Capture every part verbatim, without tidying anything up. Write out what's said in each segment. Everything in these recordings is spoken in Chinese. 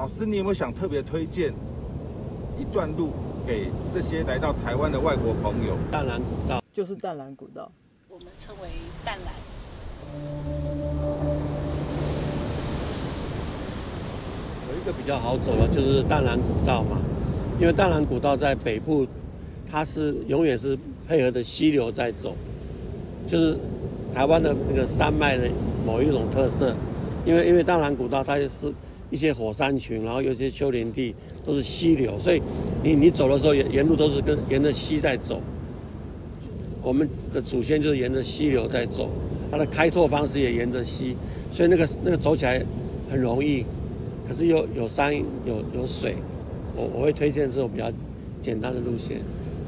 老师，你有没有想特别推荐一段路给这些来到台湾的外国朋友？ 淡蓝古道就是淡蓝古道， 我们称为淡蓝。 有一个比较好走的，就是淡蓝古道嘛，因为淡蓝古道在北部，它是永远是配合的溪流在走，就是台湾的那个山脉的某一种特色。因为因为淡蓝古道它是一些火山群，然后有些丘陵地都是溪流，所以你你走的时候沿沿路都是跟沿着溪在走。我们的祖先就是沿着溪流在走，它的开拓方式也沿着溪，所以那个那个走起来很容易，可是又有山有有水，我我会推荐这种比较简单的路线。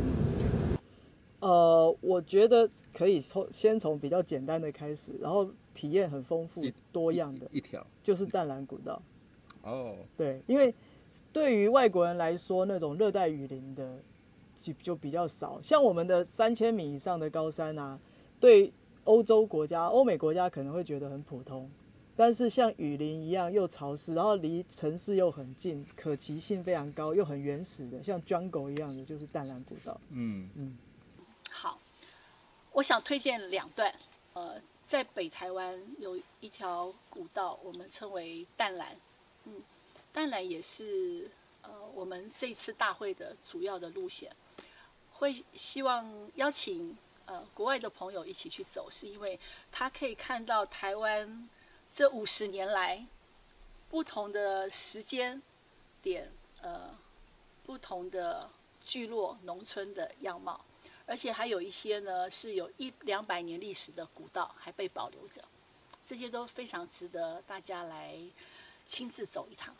呃，我觉得可以从先从比较简单的开始，然后体验很丰富多样的， 一条就是淡蓝古道。 哦， 对，因为对于外国人来说，那种热带雨林的就就比较少，像我们的三千米以上的高山啊，对欧洲国家、欧美国家可能会觉得很普通，但是像雨林一样又潮湿，然后离城市又很近，可及性非常高，又很原始的，像 jungle 一样的，就是淡蓝古道。 嗯嗯。 好，我想推荐两段。呃，在北台湾有一条古道，我们称为淡蓝。嗯，淡蓝也是呃我们这次大会的主要的路线。会希望邀请呃国外的朋友一起去走，是因为他可以看到台湾这五十年来不同的时间点，呃，不同的聚落、农村的样貌。而且还有一些呢是有一两百年历史的古道还被保留着，这些都非常值得大家来亲自走一趟。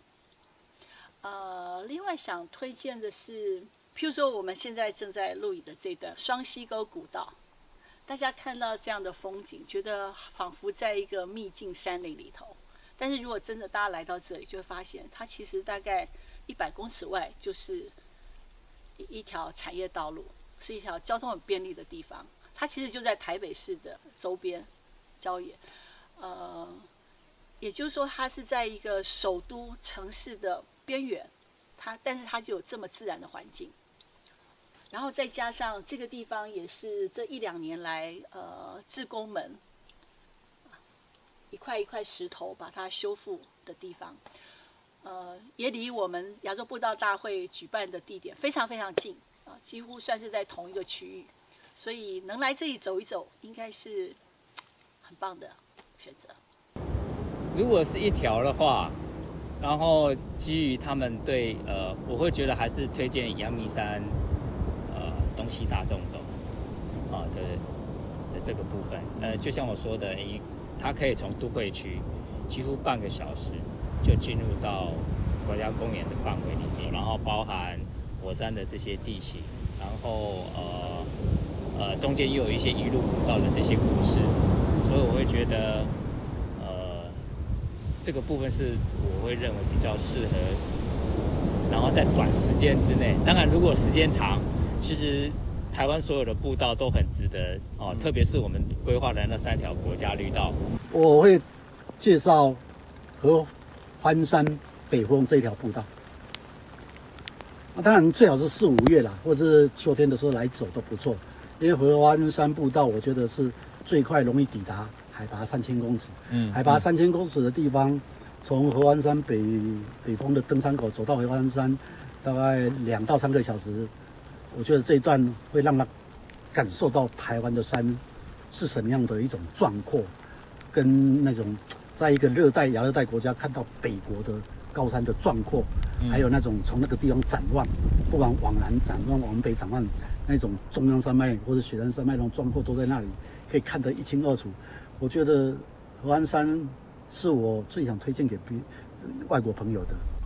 呃，另外想推荐的是，譬如说我们现在正在录影的这段双溪沟古道，大家看到这样的风景，觉得仿佛在一个秘境山林里头。但是如果真的大家来到这里，就会发现它其实大概一百公尺外就是一条产业道路。是一条交通很便利的地方，它其实就在台北市的周边郊野，呃，也就是说它是在一个首都城市的边缘，它但是它就有这么自然的环境，然后再加上这个地方也是这一两年来呃志工们一块一块石头把它修复的地方，呃，也离我们亚洲步道大会举办的地点非常非常近。几乎算是在同一个区域，所以能来这里走一走，应该是很棒的选择。 如果是一条的话，然后基于他们对呃，我会觉得还是推荐阳明山呃东西大众走啊的的这个部分。呃，就像我说的，一它可以从都会区几乎半个小时就进入到国家公园的范围里面，然后包含火山的这些地形，然后呃呃中间又有一些一路古道的这些故事，所以我会觉得呃这个部分是我会认为比较适合，然后在短时间之内，当然如果时间长，其实台湾所有的步道都很值得哦，特别是我们规划的那三条国家绿道。 我会介绍合欢山北峰这条步道。当然最好是四五月啦，或者是秋天的时候来走都不错。因为合欢山步道，我觉得是最快容易抵达海拔三千公尺。嗯，海拔三千公尺的地方，从合欢山北北峰的登山口走到合欢山，大概两到三个小时。我觉得这一段会让他感受到台湾的山是什么样的一种壮阔，跟那种在一个热带亚热带国家看到北国的高山的壮阔，还有那种从那个地方展望，不管往南展望、往北展望，那种中央山脉或者雪山山脉那种壮阔都在那里，可以看得一清二楚。我觉得合欢山是我最想推荐给别外国朋友的。